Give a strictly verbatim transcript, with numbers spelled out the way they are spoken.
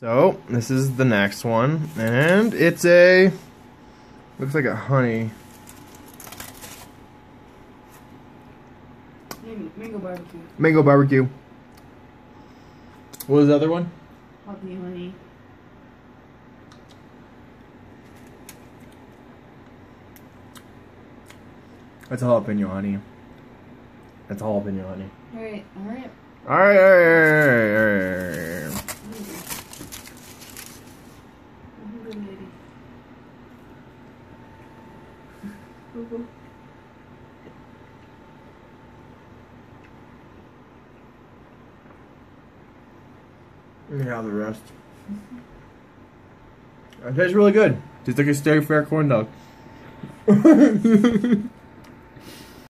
So, this is the next one, and it's a, looks like a honey. Mango barbecue. Mango barbecue. What was the other one? Jalapeno honey. That's a jalapeno honey. That's a jalapeno honey. Alright, alright. Alright, alright, alright, alright. Let me have the rest. It tastes really good. Tastes like a stir-fry corn dog.